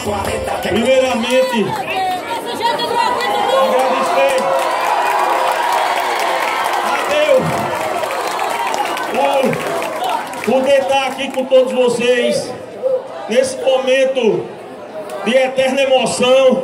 Primeiramente, agradecer a Deus por poder estar aqui com todos vocês nesse momento de eterna emoção.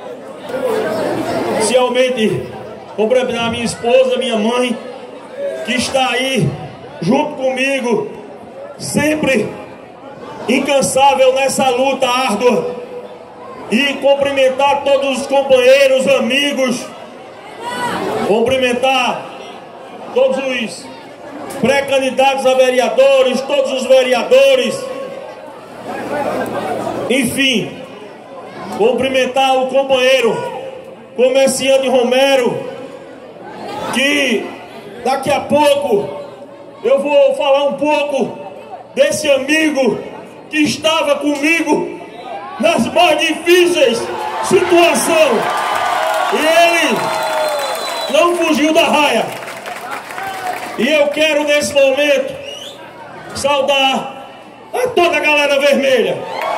Inicialmente, cumprimentar a minha esposa, minha mãe, que está aí junto comigo, sempre incansável nessa luta árdua, e cumprimentar todos os companheiros, amigos, cumprimentar todos os pré-candidatos a vereadores, todos os vereadores, enfim, cumprimentar o companheiro comerciante Romero, que daqui a pouco eu vou falar um pouco desse amigo que estava comigo nas mais difíceis situações, e ele não fugiu da raia. E eu quero nesse momento saudar a toda a galera vermelha,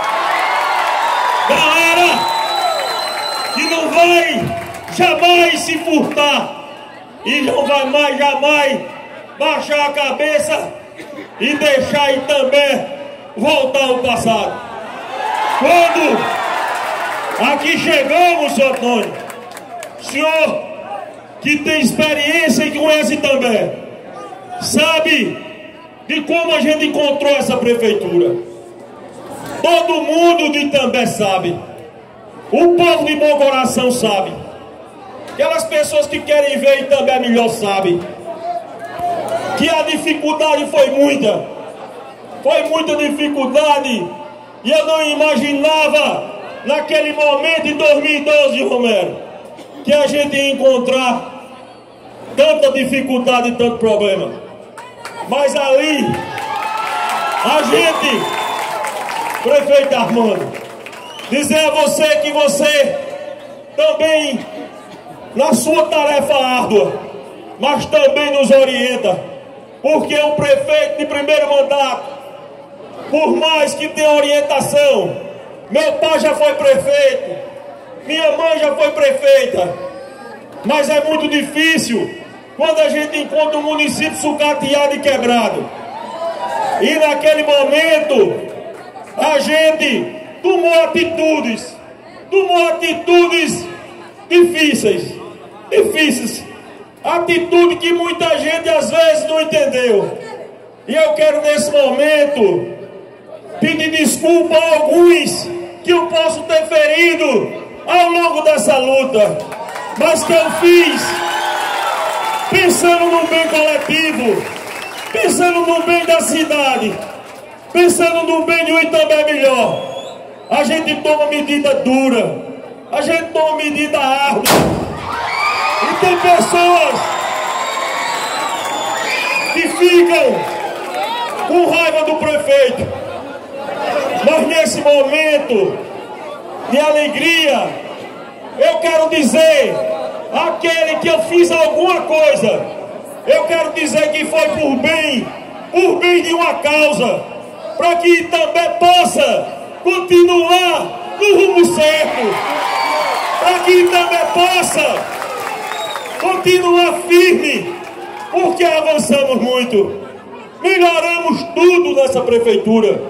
galera que não vai jamais se furtar e não vai mais jamais baixar a cabeça e deixar aí também voltar ao passado. Quando aqui chegamos, senhor Antônio, senhor que tem experiência e conhece também, sabe de como a gente encontrou essa prefeitura. Todo mundo de Itambé sabe. O povo de bom coração sabe. Aquelas pessoas que querem ver Itambé melhor sabem que a dificuldade foi muita. Foi muita dificuldade. E eu não imaginava naquele momento em 2012, Romero, que a gente ia encontrar tanta dificuldade e tanto problema. Mas ali, a gente, prefeito Armando, dizer a você que você também, na sua tarefa árdua, mas também nos orienta, porque o prefeito de primeiro mandato, por mais que tenha orientação, meu pai já foi prefeito, minha mãe já foi prefeita, mas é muito difícil quando a gente encontra um município sucateado e quebrado. E naquele momento, a gente tomou atitudes difíceis, atitude que muita gente às vezes não entendeu. E eu quero nesse momento pedir desculpa a alguns que eu posso ter ferido ao longo dessa luta, mas que eu fiz pensando no bem coletivo, pensando no bem da cidade, pensando no bem de um Itambé melhor. A gente toma medida dura, a gente toma medida árdua, e tem pessoas que ficam com raiva do prefeito, mas nesse momento de alegria, eu quero dizer aquele que eu fiz alguma coisa, eu quero dizer que foi por bem de uma causa, para que também possa continuar no rumo certo, para que também possa continuar firme, porque avançamos muito, melhoramos tudo nessa prefeitura.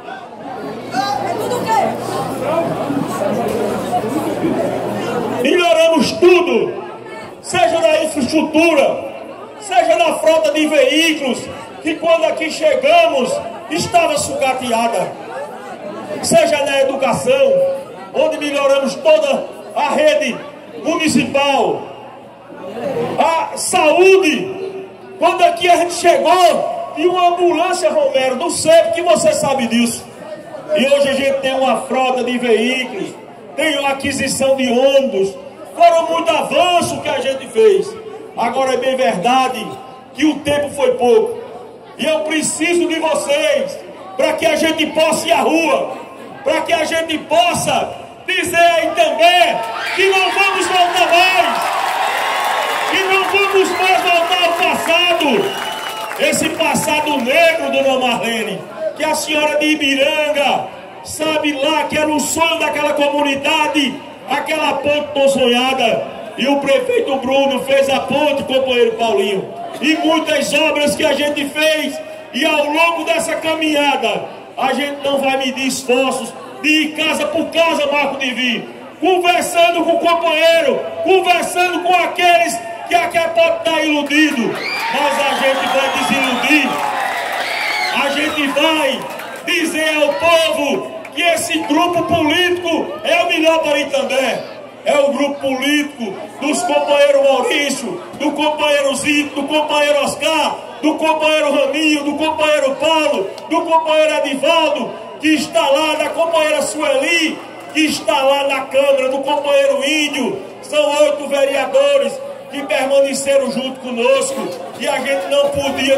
Melhoramos tudo, seja na infraestrutura, seja na frota de veículos, que quando aqui chegamos estava sucateada, seja na educação, onde melhoramos toda a rede municipal, a saúde, quando aqui a gente chegou e uma ambulância, Romero, não sei porque você sabe disso, e hoje a gente tem uma frota de veículos, tem uma aquisição de ônibus, foram muito avanços que a gente fez. Agora é bem verdade que o tempo foi pouco, e eu preciso de vocês para que a gente possa ir à rua, para que a gente possa dizer aí também que não vamos voltar mais, que não vamos mais voltar ao passado, esse passado negro, dona Marlene, que a senhora de Ibiranga sabe lá que era o sonho daquela comunidade, aquela ponte tão sonhada. E o prefeito Bruno fez a ponte, companheiro Paulinho, e muitas obras que a gente fez. E ao longo dessa caminhada, a gente não vai medir esforços de ir casa por casa, Marco Divino, conversando com o companheiro, conversando com aqueles que aqui pode estar iludido, mas a gente vai desiludir. A gente vai dizer ao povo que esse grupo político é o melhor para Itambé. É o grupo político dos companheiros Maurício, do companheiro Zito, do companheiro Oscar, do companheiro Raminho, do companheiro Paulo, do companheiro Edivaldo, que está lá, da companheira Sueli, que está lá na Câmara, do companheiro Índio. São 8 vereadores que permaneceram junto conosco e a gente não podia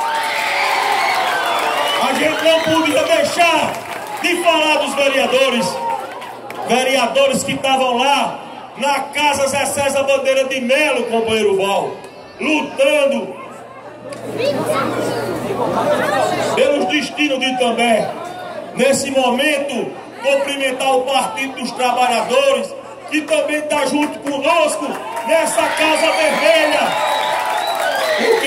deixar de falar dos vereadores que estavam lá na Casa Zé César Bandeira de Melo, companheiro Val, lutando pelos destinos de Itambé. Nesse momento, cumprimentar o Partido dos Trabalhadores, que também está junto conosco nessa Casa Vermelha, porque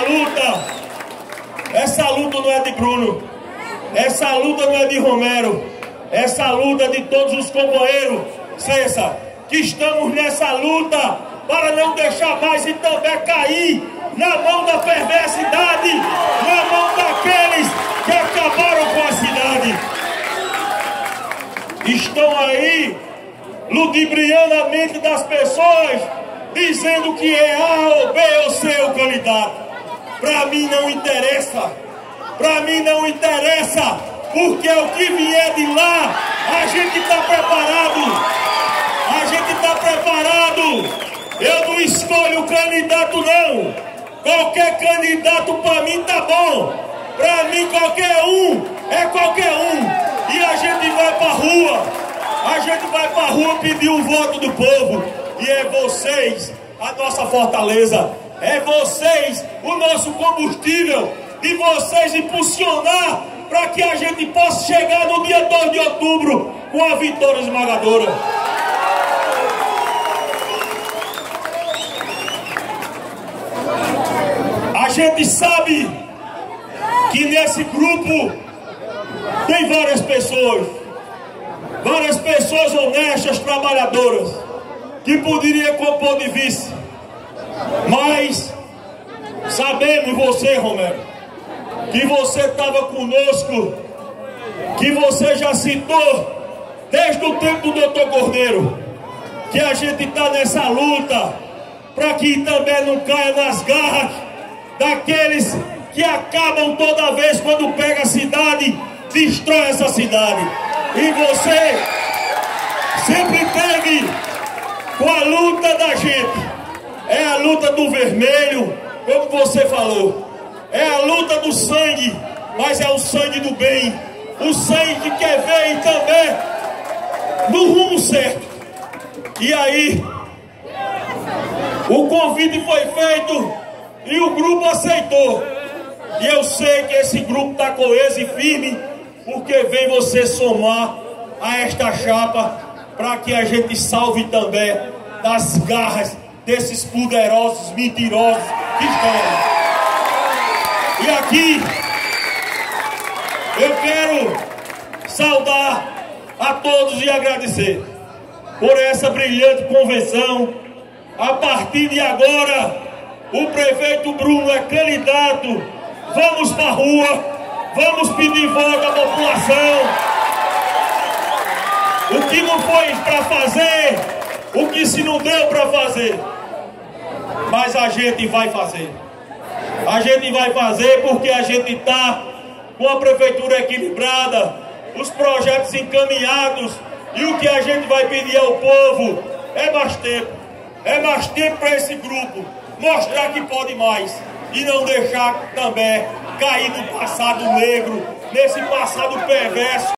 essa luta não é de Bruno, essa luta não é de Romero, essa luta é de todos os companheiros, César, que estamos nessa luta para não deixar mais Itambé cair na mão da perversidade, na mão daqueles que acabaram com a cidade. Estão aí ludibriando a mente das pessoas, dizendo que é A ou B ou C o candidato. Para mim não interessa. Para mim não interessa, porque o que vier de lá, a gente está preparado. A gente está preparado. Eu não escolho o candidato, não. Qualquer candidato para mim tá bom. Para mim qualquer um é qualquer um. E a gente vai para rua. A gente vai para rua pedir o voto do povo. E é vocês a nossa fortaleza. É vocês o nosso combustível. De vocês impulsionar para que a gente possa chegar no dia 2 de outubro com a vitória esmagadora. A gente sabe que nesse grupo tem várias pessoas honestas, trabalhadoras, que poderiam compor de vice. Mas sabemos, você, Romero, que você estava conosco, que você já citou desde o tempo do Dr. Cordeiro, que a gente está nessa luta para que também não caia nas garras daqueles que acabam toda vez quando pega a cidade, destrói essa cidade. E você sempre teve com a luta da gente. É a luta do vermelho, como você falou. É a luta do sangue, mas é o sangue do bem. O sangue que quer ver também no rumo certo. E aí, o convite foi feito e o grupo aceitou. E eu sei que esse grupo está coeso e firme, porque vem você somar a esta chapa para que a gente salve também das garras desses poderosos mentirosos que estão aí. E aqui eu quero saudar a todos e agradecer por essa brilhante convenção. A partir de agora, o prefeito Bruno é candidato. Vamos para a rua, vamos pedir voto à população. O que não foi para fazer, o que se não deu para fazer, mas a gente vai fazer. A gente vai fazer porque a gente está com a prefeitura equilibrada, os projetos encaminhados, e o que a gente vai pedir ao povo é mais tempo. É mais tempo para esse grupo mostrar que pode mais e não deixar também cair no passado negro, nesse passado perverso.